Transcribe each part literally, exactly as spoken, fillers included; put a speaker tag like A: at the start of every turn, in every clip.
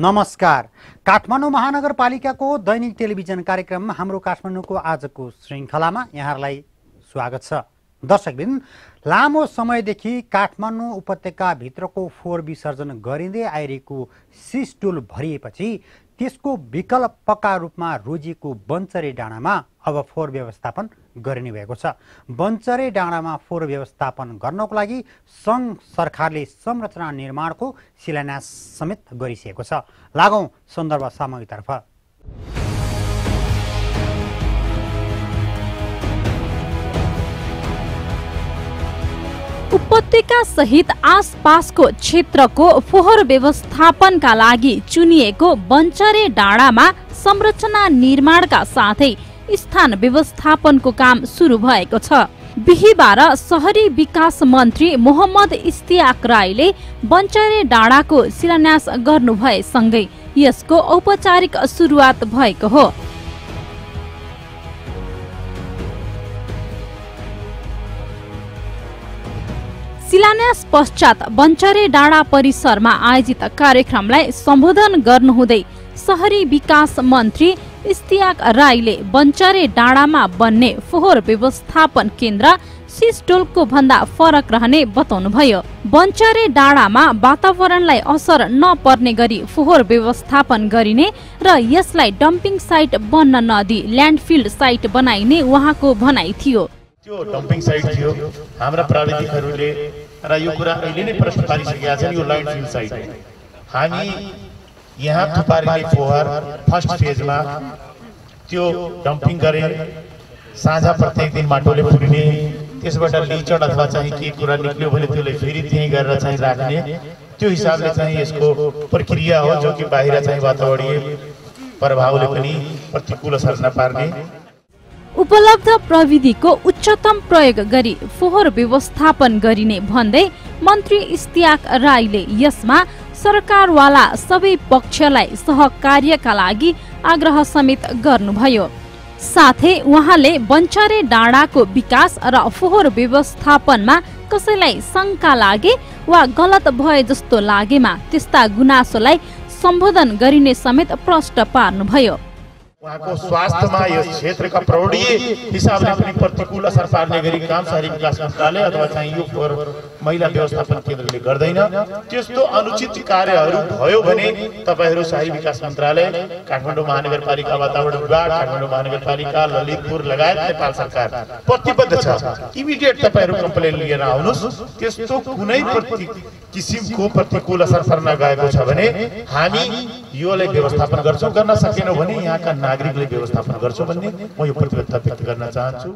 A: नमस्कार। काठमाडौँ महानगरपालिकाको दैनिक टेलिभिजन कार्यक्रम हाम्रो काठमाडौँको आजको श्रृङ्खलामा यहाँहरूलाई स्वागत छ। दर्शकबिन, लामो समयदेखि काठमाडौँ उपत्यकाभित्रको फोहोर विसर्जन गरिँदै आइरहेको सिस्टुल भरिएपछि त्यसको विकल्पका रूपमा रोजिएको बन्चरे डाँडामा अब फोहोर व्यवस्थापन गरिने भएको छ। बन्चरे डाँडामा फोहोर व्यवस्थापन गर्नको लागि सङ्घ सरकारले संरचना निर्माणको शिलान्यास समेत गरिसकेको छ। लागौं सन्दर्भ सामग्रीतर्फ।
B: उपत्यका सहित आसपासको क्षेत्रको फोहोर व्यवस्थापनका लागि चुनिएको बन्चरे डाँडामा संरचना निर्माणका साथै स्थान व्यवस्थापनको काम सुरु भएको छ। बिहिबार शहरी विकास मन्त्री मोहम्मद इस्तियाक राईले बन्चरे डाँडाको शिलान्यास गर्नुभएसँगै यसको औपचारिक सुरुवात भएको हो। शिलान्यास पश्चात बन्चरे डाँडा परिसरमा आयोजित कार्यक्रमलाई सम्बोधन गर्नुहुँदै शहरी विकास मन्त्री इस्तियाक राईले बन्चरे डाँडामा बन्ने फोहोर व्यवस्थापन केन्द्र सिस्टोलको भन्दा फरक रहने बताउनुभयो। बन्चरे डाँडामा वातावरणलाई असर नपर्ने गरी फोहोर व्यवस्थापन गरिने र यसलाई डम्पिङ साइट बन्न नदी ल्यान्डफिल साइट बनाइने उहाँको भनाइ थियो।
C: त्यो डम्पिङ साइट थियो, हाम्रा प्राविधिकहरूले र यो कुरा अहिले नै प्रश्न पारिसकेका छन्। यो ल्यान्डफिल साइट हामी यहाँ थुपारिने फोहोर फर्स्ट फेजमा त्यो डम्पिङ गरे, साँझ प्रत्येक दिन माटोले पुरिने, त्यसबाट लिचड अथवा चाहिँ के कुरा निक्ल्यो भने त्यसलाई फेरि त्यहीँ गरेर चाहिँ राख्ने, त्यो हिसाबले चाहिँ यसको प्रक्रिया हो जो कि बाहिर चाहिँ वातावरणीय प्रभावले पनि प्रतिकूल असर नपार्ने।
B: उपलब्ध प्रविधिको उच्चतम प्रयोग गरी फोहोर व्यवस्थापन गरिने भन्दै मन्त्री इस्तियाक राईले यसमा सरकारवाला सबै पक्षलाई सहकार्यका लागि आग्रह समेत गर्नुभयो। साथै उहाँले बन्चरे डाँडाको विकास र फोहोर व्यवस्थापनमा कसैलाई शङ्का लागे वा गलत भए जस्तो लागेमा त्यस्ता गुनासोलाई सम्बोधन गरिने समेत प्रश्न पार्नुभयो।
C: उहाँको स्वास्थ्यमा यस क्षेत्रका प्रौढीय हिसाबले पनि प्रतिकूल असर पार्ने गरी काम शहरी विकास मन्त्रालय अथवा चाहिँ यो फोहोर महिला व्यवस्थापन केन्द्रले गर्दैन। त्यस्तो अनुचित कार्यहरू भयो भने तपाईहरू शहरी विकास मन्त्रालय, काठमाडौँ महानगरपालिका वातावरण विभाग, काठमाडौँ महानगरपालिका, ललितपुर लगायत नेपाल सरकार प्रतिबद्ध छ। इमिडिएट तपाईहरू कम्प्लेन लिएर आउनुहोस्। त्यस्तो कुनै किसिमको प्रतिकूल असर पर्न गएको छ भने हामी योलाई व्यवस्थापन गर्छौँ, गर्न सकेनौँ भने यहाँका नागरिकले व्यवस्थापन गर्छौँ भन्ने म यो प्रतिबद्धता व्यक्त गर्न चाहन्छु।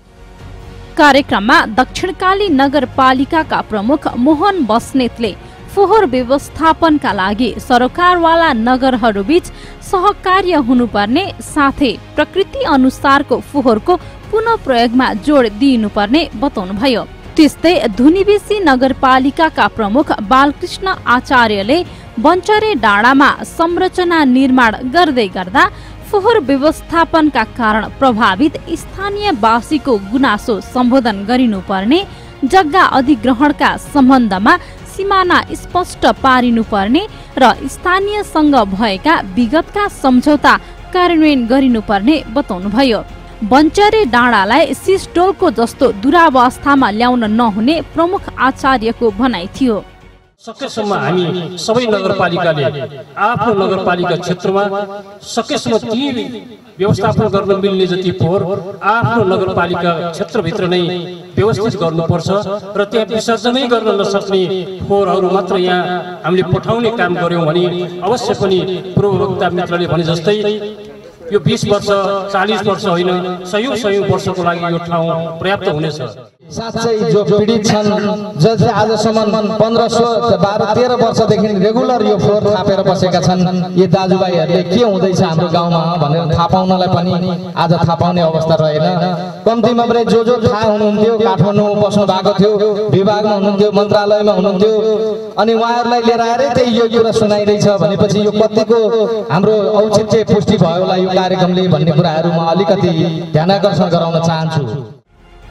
B: कार्यक्रममा दक्षिणकाली नगरपालिकाका प्रमुख मोहन बस्नेतले फोहोर व्यवस्थापनका लागि सरकारवाला नगरहरूबीच सहकार्य हुनुपर्ने साथै प्रकृति अनुसारको फोहोरको पुनः प्रयोगमा जोड दिइनुपर्ने बताउनुभयो। त्यस्तै धुनीबेसी नगरपालिकाका प्रमुख बालकृष्ण आचार्यले बन्चरे डाँडामा संरचना निर्माण गर्दै गर्दा फोहोर व्यवस्थापनका कारण प्रभावित स्थानीयवासीको गुनासो सम्बोधन गरिनुपर्ने, जग्गा अधिग्रहणका सम्बन्धमा सिमाना स्पष्ट पारिनुपर्ने र स्थानीयसँग भएका विगतका सम्झौता कार्यान्वयन गरिनुपर्ने बताउनुभयो। बन्चरे डाँडालाई सिस्टोलको जस्तो दुरावस्थामा ल्याउन नहुने प्रमुख आचार्यको भनाइ थियो।
D: सकेसम्म हामी सबै नगरपालिकाले आफ्नो नगरपालिका क्षेत्रमा सकेसम्म ती व्यवस्थापन गर्न मिल्ने जति फोहोर आफ्नो नगरपालिका क्षेत्रभित्र नै व्यवस्थित गर्नुपर्छ र त्यहाँ विसर्जनै गर्न नसक्ने फोहोरहरू मात्र यहाँ हामीले पठाउने काम गर्यौँ भने अवश्य पनि पूर्ववक्ता मित्रले भने जस्तै यो बीस वर्ष चालीस वर्ष होइन सयौं सयौं वर्षको लागि यो ठाउँ पर्याप्त हुनेछ।
E: साँच्चै जो पीडित छन्, जसले आजसम्म पन्ध्र सोह्र बाह्र तेह्र वर्षदेखि रेगुलर यो फोहोर थापेर बसेका छन्, यी दाजुभाइहरूले के हुँदैछ हाम्रो गाउँमा भनेर थाहा पाउनलाई पनि आज थाहा पाउने अवस्था रहेन। कम्तीमा पनि जो जो थाहा हुनुहुन्थ्यो, काठमाडौँमा बस्नु भएको थियो, विभागमा हुनुहुन्थ्यो, मन्त्रालयमा हुनुहुन्थ्यो, अनि उहाँहरूलाई लिएर आएरै त्यही यो कुरा सुनाइरहेछ भनेपछि यो कतिको हाम्रो औचित्य पुष्टि भयो होला यो कार्यक्रमले भन्ने कुराहरू म अलिकति ध्यान आकर्षण गराउन चाहन्छु।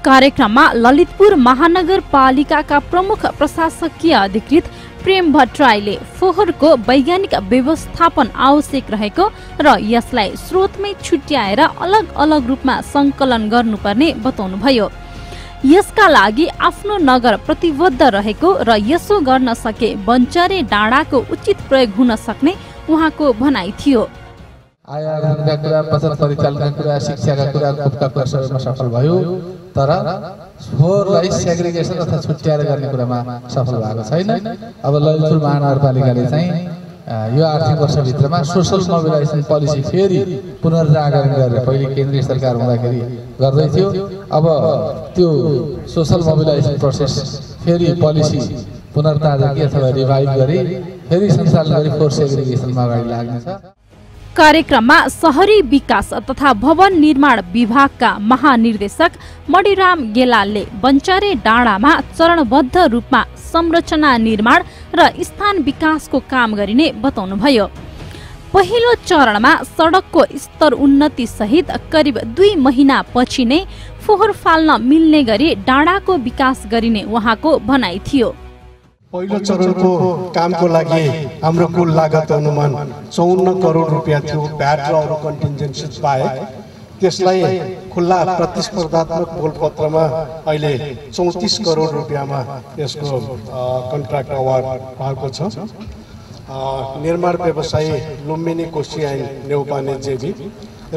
B: कार्यक्रममा ललितपुर महानगरपालिकाका प्रमुख प्रशासकीय अधिकृत प्रेम भट्टराईले फोहोरको वैज्ञानिक व्यवस्थापन आवश्यक रहेको र यसलाई स्रोतमै छुट्याएर अलग अलग रूपमा सङ्कलन गर्नुपर्ने बताउनुभयो। यसका लागि आफ्नो नगर प्रतिबद्ध रहेको र यसो गर्न सके बन्चरे डाँडाको उचित प्रयोग हुन सक्ने उहाँको भनाइ थियो।
E: आयाका कुरा, बचत परिचालनका कुरा, शिक्षाका कुरा, खोपका कुरा सबैमा सफल भयो, तर फोहोरलाई सेग्रिगेसन अथवा छुट्याएर गर्ने कुरामा सफल भएको छैन। अब ललितपुर महानगरपालिकाले चाहिँ यो आर्थिक वर्षभित्रमा सोसल मोबिलाइजेसन पोलिसी फेरि पुनर्जागरण गरेर पहिले केन्द्रीय सरकार हुँदाखेरि गर्दै थियो, अब त्यो सोसल मोबिलाइजेसन प्रोसेस फेरि पोलिसी पुनर्ताजा अथवा रिभाइभ गरी फेरि सञ्चालन गरी फोहोर सेग्रिगेसनमा अगाडि लाग्नेछ।
B: कार्यक्रममा शहरी विकास तथा भवन निर्माण विभागका महानिर्देशक मणिराम गेलालले बन्चरे डाँडामा चरणबद्ध रूपमा संरचना निर्माण र स्थान विकासको काम गरिने बताउनुभयो। पहिलो चरणमा सडकको स्तर उन्नति सहित करिब दुई महिना पछि नै फोहोर फाल्न मिल्ने गरी डाँडाको विकास गरिने उहाँको भनाइ थियो।
F: पहिलो चरणको कामको लागि हाम्रो कुल लागत अनुमान चौन्न करोड रुपियाँ थियो। भ्याट र अरू कन्टिन्जेन्सी पाए त्यसलाई खुल्ला प्रतिस्पर्धात्मक बोलपत्रमा अहिले चौतिस करोड रुपियाँमा यसको कन्ट्र्याक्ट अवार्ड भएको छ। निर्माण व्यवसायी लुम्बिनी कोसियाइन नेउपाने जेबी र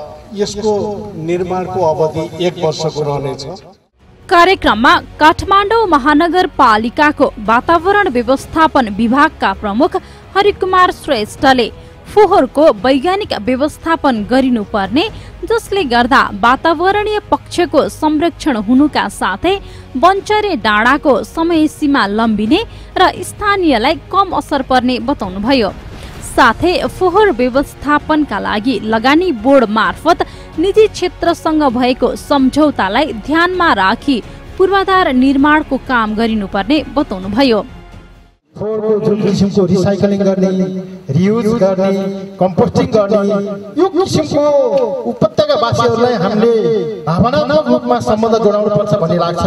F: यसको निर्माणको अवधि एक वर्षको रहनेछ।
B: कार्यक्रममा काठमाडौँ महानगरपालिकाको वातावरण व्यवस्थापन विभागका प्रमुख हरिकुमार श्रेष्ठले फोहोरको वैज्ञानिक व्यवस्थापन गरिनुपर्ने, जसले गर्दा वातावरणीय पक्षको संरक्षण हुनुका साथै बन्चरे डाँडाको समय सीमा लम्बिने र स्थानीयलाई कम असर पर्ने बताउनुभयो। साथै फोहोर व्यवस्थापनका लागि लगानी बोर्ड मार्फत निजी क्षेत्रसँग भएको सम्झौतालाई ध्यानमा राखी पूर्वाधार निर्माणको काम गरिनुपर्ने बताउनुभयो।
G: फोहोरको जुन किसिमको रिसाइक्लिङ गर्ने, रियुज गर्ने, कम्पोस्टिङ गर्ने, यो किसिमको उपत्यकावासीहरूलाई हामीले भावनात्मक रूपमा सम्बन्ध जोडाउनु पर्छ भन्ने लाग्छ।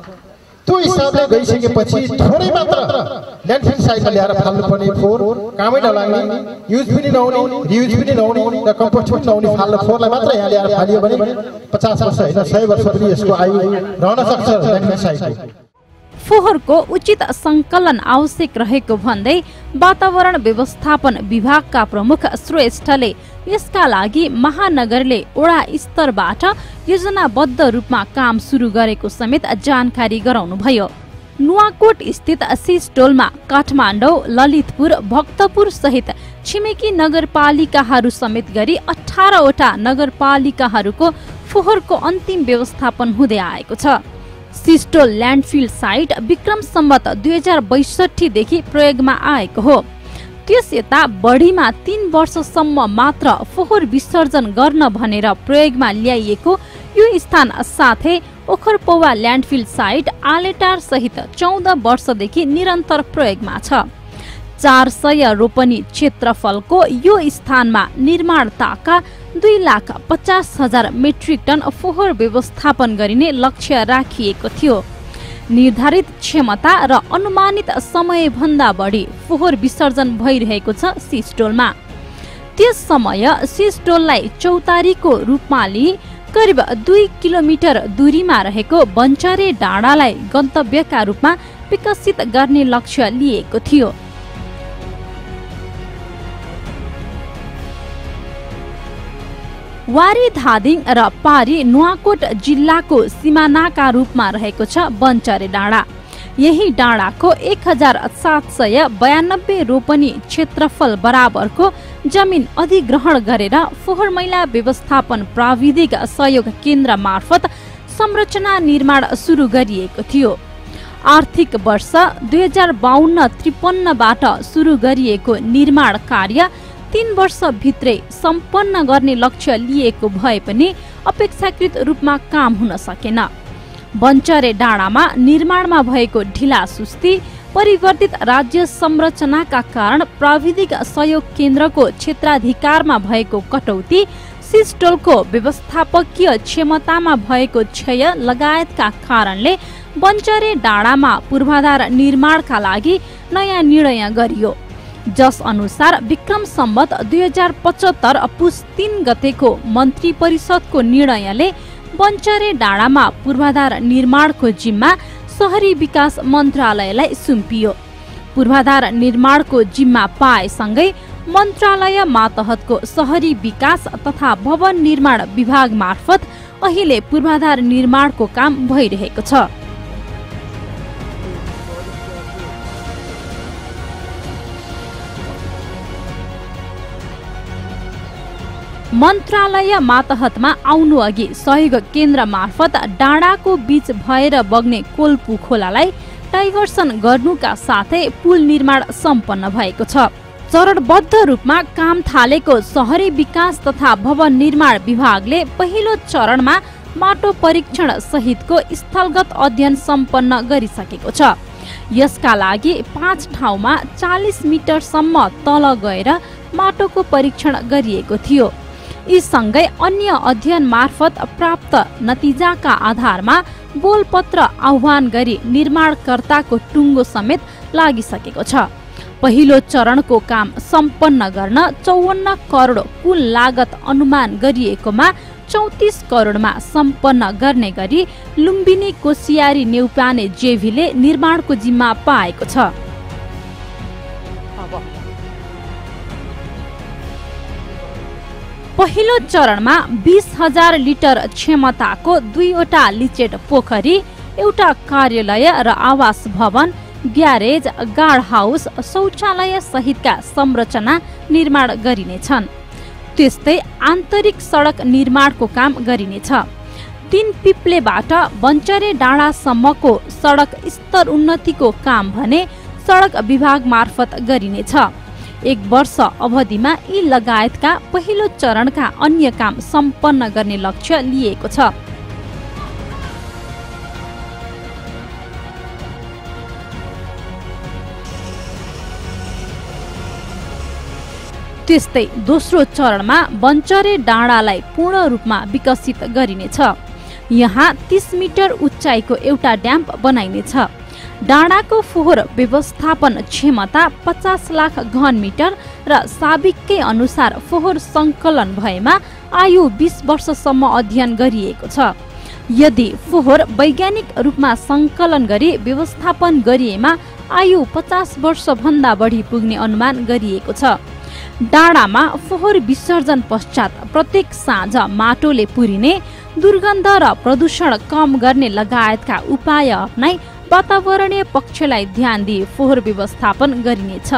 G: त्यो हिसाबले गइसकेपछि थोरै मात्र ल्यान्डफिल साइटमा ल्याएर फाल्नुपर्ने फोहोर कामै नलाग्ने, युज पनि नहुने, रियुज पनि नहुने र कम्पोस्ट पनि नहुने फाल्ने फोहोरलाई मात्र यहाँ ल्याएर फालियो भने पचास वर्ष होइन सय वर्ष पनि यसको आयु रहन सक्छ ल्यान्डफिल साइटको।
B: फोहोरको उचित सङ्कलन आवश्यक रहेको भन्दै वातावरण व्यवस्थापन विभागका प्रमुख श्रेष्ठले यसका लागि महानगरले वडा स्तरबाट योजनाबद्ध रूपमा काम सुरु गरेको समेत जानकारी गराउनुभयो। नुवाकोट स्थित सिस्टोलमा काठमाडौँ, ललितपुर, भक्तपुर सहित छिमेकी नगरपालिकाहरू समेत गरी अठारवटा नगरपालिकाहरूको फोहोरको अन्तिम व्यवस्थापन हुँदै आएको छ। सिस्टोल ल्यान्डफिल साइट विक्रम सम्वत दुई हजार बैसठीदेखि प्रयोगमा आएको हो। त्यस यता बढीमा तीन वर्षसम्म मात्र फोहोर विसर्जन गर्न भनेर प्रयोगमा ल्याइएको यो स्थान साथै ओखरपौवा ल्यान्डफिल साइट आलेटार सहित चौध वर्षदेखि निरन्तर प्रयोगमा छ। चार सय रोपनी क्षेत्रफलको यो स्थानमा निर्माण ताका दुई लाख पचास हजार मेट्रिक टन फोहोर व्यवस्थापन गरिने लक्ष्य राखिएको थियो। निर्धारित क्षमता र अनुमानित समयभन्दा बढी फोहोर विसर्जन भइरहेको छ सिस्टोलमा। त्यस समय सिस्टोललाई चौतारीको रूपमा लिई करिब दुई किलोमिटर दूरीमा रहेको बन्चरे डाँडालाई गन्तव्यका रूपमा विकसित गर्ने लक्ष्य लिएको थियो। वारी धादिङ र पारी नुवाकोट जिल्लाको सिमानाका रूपमा रहेको छ बन्चरे डाँडा। यही डाँडाको एक हजार सात सय बयानब्बे रोपनी क्षेत्रफल बराबरको जमिन अधिग्रहण गरेर फोहोर मैला व्यवस्थापन प्राविधिक सहयोग केन्द्र मार्फत संरचना निर्माण सुरु गरिएको थियो। आर्थिक वर्ष दुई हजार बाहन्न त्रिपन्नबाट सुरु गरिएको निर्माण कार्य तीन वर्षभित्रै सम्पन्न गर्ने लक्ष्य लिएको भए पनि अपेक्षाकृत रूपमा काम हुन सकेन। बन्चरे डाँडामा निर्माणमा भएको ढिला सुस्ती, परिवर्तित राज्य संरचनाका कारण प्राविधिक सहयोग केन्द्रको क्षेत्राधिकारमा भएको कटौती, सिस्टोलको व्यवस्थापकीय क्षमतामा भएको क्षय लगायतका कारणले बन्चरे डाँडामा पूर्वाधार निर्माणका लागि नयाँ निर्णय गरियो, जस अनुसार विक्रम सम्वत दुई हजार पचहत्तर पुस तीन गतेको मन्त्री परिषदको निर्णयले बन्चरे डाँडामा पूर्वाधार निर्माणको जिम्मा शहरी विकास मन्त्रालयलाई सुम्पियो। पूर्वाधार निर्माणको जिम्मा पाएसँगै मन्त्रालय मातहतको शहरी विकास तथा भवन निर्माण विभाग मार्फत अहिले पूर्वाधार निर्माणको काम भइरहेको छ। मन्त्रालय मातहतमा आउनु अघि सहयोग केन्द्र मार्फत डाँडाको बीच भएर बग्ने कोल्पु खोलालाई डाइभर्सन गर्नुका साथै पुल निर्माण सम्पन्न भएको छ। चरणबद्ध रूपमा काम थालेको शहरी विकास तथा भवन निर्माण विभागले पहिलो चरणमा माटो परीक्षण सहितको स्थलगत अध्ययन सम्पन्न गरिसकेको छ। यसका लागि पाँच ठाउँमा चालिस मिटरसम्म तल गएर माटोको परीक्षण गरिएको थियो। यी सँगै अन्य अध्ययन मार्फत प्राप्त नतिजाका आधारमा बोलपत्र आह्वान गरी निर्माणकर्ताको टुङ्गो समेत लागिसकेको छ। पहिलो चरणको काम सम्पन्न गर्न चौवन्न करोड कुल लागत अनुमान गरिएकोमा चौतिस करोडमा सम्पन्न गर्ने गरी लुम्बिनी कोसियारी नेउपाने जेभीले निर्माणको जिम्मा पाएको छ। पहिलो चरणमा बीस हजार लिटर क्षमताको दुईवटा लिचेट पोखरी, एउटा कार्यालय र आवास भवन, ग्यारेज, गार्ड हाउस, शौचालय सहितका संरचना निर्माण गरिनेछन्। त्यस्तै आन्तरिक सडक निर्माणको काम गरिनेछ। तीन पिप्लेबाट बन्चरे डाँडासम्मको सडक स्तर उन्नतिको काम भने सडक विभाग मार्फत गरिनेछ। एक वर्ष अवधिमा यी लगायतका पहिलो चरणका अन्य काम सम्पन्न गर्ने लक्ष्य लिएको छ। त्यस्तै दोस्रो चरणमा बन्चरे डाँडालाई पूर्ण रूपमा विकसित गरिनेछ। यहाँ तीस मिटर उचाइको एउटा ड्याम्प बनाइनेछ। डाँडाको फोहोर व्यवस्थापन क्षमता पचास लाख घन मिटर र साबिककै अनुसार फोहोर सङ्कलन भएमा आयु बीस वर्षसम्म अध्ययन गरिएको छ। यदि फोहोर वैज्ञानिक रूपमा सङ्कलन गरी व्यवस्थापन गरिएमा आयु पचास वर्षभन्दा बढी पुग्ने अनुमान गरिएको छ। डाँडामा फोहोर विसर्जन पश्चात प्रत्येक साँझ माटोले पुरिने, दुर्गन्ध र प्रदूषण कम गर्ने लगायतका उपाय अपनाई वातावरणीय पक्षलाई ध्यान दिई फोहोर व्यवस्थापन गरिनेछ।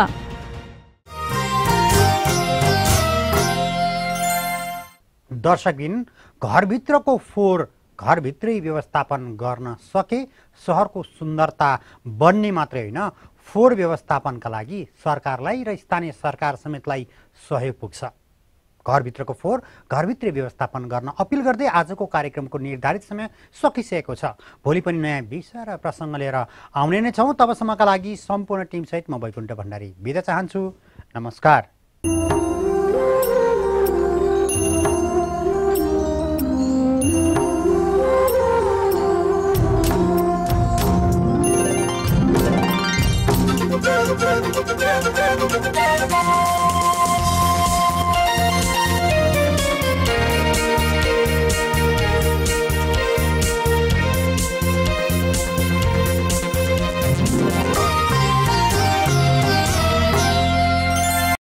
A: दर्शकबिन, घरभित्रको फोहोर घरभित्रै व्यवस्थापन गर्न सके सहरको सुन्दरता बन्ने मात्रै होइन, फोहोर व्यवस्थापनका लागि सरकारलाई र स्थानीय सरकार समेतलाई सहयोग पुग्छ। घरभित्रको फोहोर घरभित्रै व्यवस्थापन गर्न अपिल गर्दै आजको कार्यक्रमको निर्धारित समय सकिसकेको छ। भोलि पनि नयाँ विषय र प्रसङ्ग लिएर आउने नै छौँ। तबसम्मका लागि सम्पूर्ण टिमसहित म वैकुण्ठ भण्डारी बिदा चाहन्छु। नमस्कार।
H: We'll be right back.